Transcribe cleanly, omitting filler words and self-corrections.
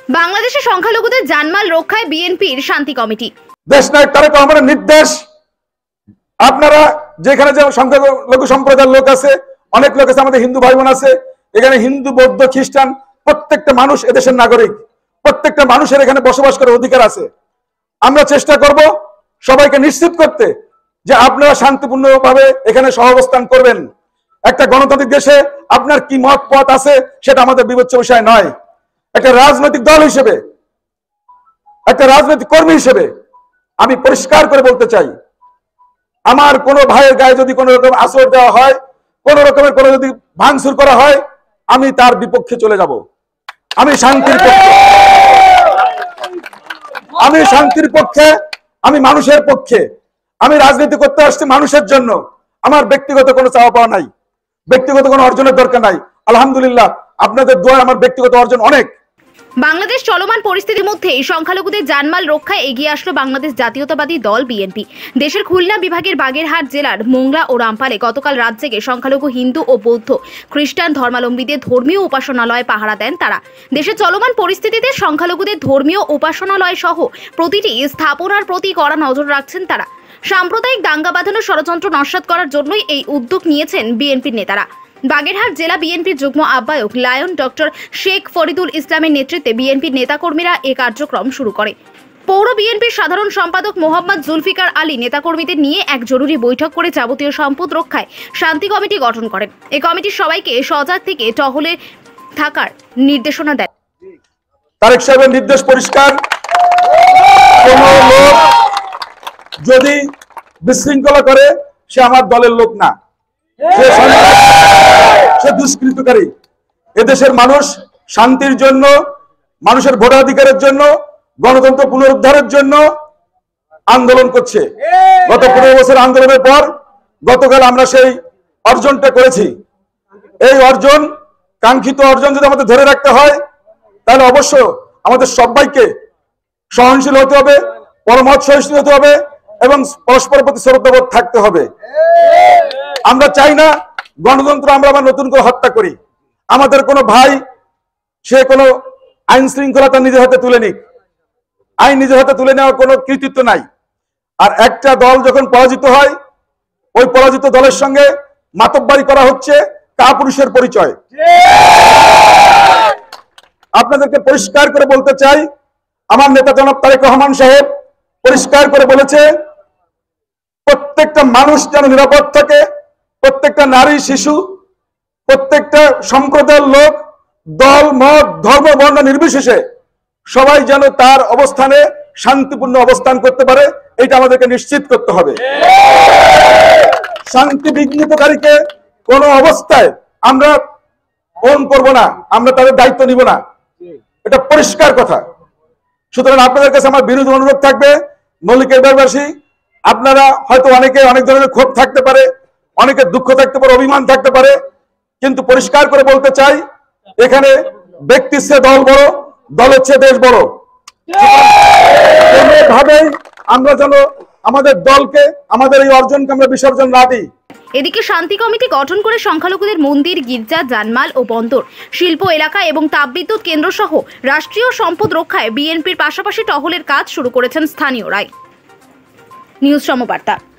বাংলাদেশের সংখ্যালঘুদের জানমাল রক্ষায় বিএনপির শান্তি কমিটি। দেশনায়ক তারেক রহমানের নির্দেশ, আপনারা যেখানে যে সংখ্যালঘু সম্প্রদায়ের লোক আছে, অনেক লোক আছে, আমাদের হিন্দু ভাই বোন আছে, এখানে হিন্দু, বৌদ্ধ, খ্রিস্টান প্রত্যেকটা মানুষ এদেশের নাগরিক, প্রত্যেকটা মানুষের এখানে বসবাস করার অধিকার আছে। আমরা চেষ্টা করব সবাইকে নিশ্চিত করতে যে আপনারা শান্তিপূর্ণভাবে এখানে সহাবস্থান করবেন। একটা গণতান্ত্রিক দেশে আপনার কি মত পথ আছে সেটা আমাদের বিবেচ্য বিষয় নয়। একটা রাজনৈতিক দল হিসেবে, একটা রাজনৈতিক কর্মী হিসেবে আমি পরিষ্কার করে বলতে চাই, আমার কোনো ভাইয়ের গায়ে যদি কোনো রকম আঁচড় দেওয়া হয়, কোন রকমের কোনো যদি ভাঙচুর করা হয়, আমি তার বিপক্ষে চলে যাব। আমি শান্তির পক্ষে, আমি শান্তির পক্ষে, আমি মানুষের পক্ষে। আমি রাজনীতি করতে আসছি মানুষের জন্য। আমার ব্যক্তিগত কোনো চাওয়া পাওয়া নাই, ব্যক্তিগত কোনো অর্জনের দরকার নাই। আলহামদুলিল্লাহ, আপনাদের দোয়ায় আমার ব্যক্তিগত অর্জন অনেক। বাংলাদেশ চলমান পরিস্থিতির মধ্যে সংখ্যালঘুদের জানমাল রক্ষায় এগিয়ে আসলো বাংলাদেশ জাতীয়তাবাদী দল বিএনপি। দেশের খুলনা বিভাগের বাগেরহাট জেলার মোংলা ও রামপালে গতকাল রাত জেগে সংখ্যালঘু হিন্দু ও বৌদ্ধ খ্রিস্টান ধর্মাবলম্বীদের ধর্মীয় উপাসনালয়ে পাহারা দেন তারা। দেশের চলমান পরিস্থিতিতে সংখ্যালঘুদের ধর্মীয় উপাসনালয় সহ প্রতিটি স্থাপনার প্রতি কড়া নজর রাখছেন তারা। সাম্প্রদায়িক দাঙ্গা বাঁধানোর ষড়যন্ত্র নস্যাৎ করার জন্যই এই উদ্যোগ নিয়েছেন বিএনপির নেতারা। বাগেরহাট জেলা বিএনপির যুগ্ম আহ্বায়ক লায়ন ডক্টর শেখ ফরিদুল ইসলামের নেতৃত্বে বিএনপির নেতাকর্মীরা এ কার্যক্রম শুরু করে। পৌর বিএনপির সাধারণ সম্পাদক মোহাম্মদ জুলফিকার আলী নেতাকর্মীদের নিয়ে এক জরুরি বৈঠক করে যাবতীয় সম্পদ রক্ষায় শান্তি কমিটি গঠন করেন। এই কমিটির সবাইকে সজাগ থেকে টহলে থাকার নির্দেশনা দেন। তারেক সাহেবের নির্দেশ পরিষ্কার, কোন লোক যদি বিশৃঙ্খলা করে সে আমার দলের লোক না, সে দুষ্কৃতকারী। এদেশের মানুষ শান্তির জন্য, মানুষের ভোটাধিকারের জন্য, গণতন্ত্র পুনরুদ্ধারের জন্য আন্দোলন করছে। গত 15 বছর আন্দোলনের পর গতকাল আমরা সেই অর্জনটা করেছি। এই অর্জন, কাঙ্ক্ষিত অর্জন যদি আমাদের ধরে রাখতে হয়, তাহলে অবশ্য আমাদের সবাইকে সহনশীল হতে হবে, পরমত সহিষ্ণু হতে হবে এবং পরস্পরের প্রতি শ্রদ্ধাবোধ থাকতে হবে। আমরা চাই না গণতন্ত্র আমরা আবার নতুন করে হত্যা করি। আমাদের কোনো ভাই সে কোনো আইন শৃঙ্খলা তার নিজের হাতে তুলে নিক, আইন নিজের হাতে তুলে নেওয়ার কোনো কৃতিত্ব নাই। আর একটা দল যখন পরাজিত হয়, ওই পরাজিত দলের সঙ্গে মাতব্বারি করা হচ্ছে কাপুরুষের পরিচয়। আপনাদেরকে পরিষ্কার করে বলতে চাই, আমার নেতা জনাব তারেক রহমান সাহেব পরিষ্কার করে বলেছে, প্রত্যেকটা মানুষ যেন নিরাপদ থাকে, প্রত্যেকটা নারী, শিশু, প্রত্যেকটা সম্প্রদায়ের লোক, দল, মত, ধর্ম, বর্ণ নির্বিশেষে সবাই যেন তার অবস্থানে শান্তিপূর্ণ অবস্থান করতে পারে, এটা আমাদেরকে নিশ্চিত করতে হবে। শান্তি বিঘ্নিতকারীকে কোন অবস্থায় আমরা ওন করব না, আমরা তাদের দায়িত্ব নিব না, এটা পরিষ্কার কথা। সুতরাং আপনাদের কাছে আমার বিরোধ অনুরোধ থাকবে, মল্লিকের বাসী, আপনারা হয়তো অনেকে অনেক ধরনের ক্ষোভ থাকতে পারে, অনেকে দুঃখ থাকতে পারে, অভিমান থাকতে পারে, কিন্তু পরিষ্কার করে বলতে চাই, এখানে ব্যক্তির চেয়ে দল বড়, দলের চেয়ে দেশ বড়। কোনোভাবেই আমরা যেন আমাদের দলকে, আমাদের এই অর্জনকে আমরা বিসর্জন না দিই। এদিকে শান্তি কমিটি গঠন করে সংখ্যালঘুদের মন্দির, গির্জা, জানমাল ও বন্দর, শিল্প এলাকা এবং তাপবিদ্যুৎ কেন্দ্র সহ রাষ্ট্রীয় সম্পদ রক্ষায় বিএনপির পাশাপাশি টহলের কাজ শুরু করেছেন স্থানীয়রাই। নিউজ সমবার্তা।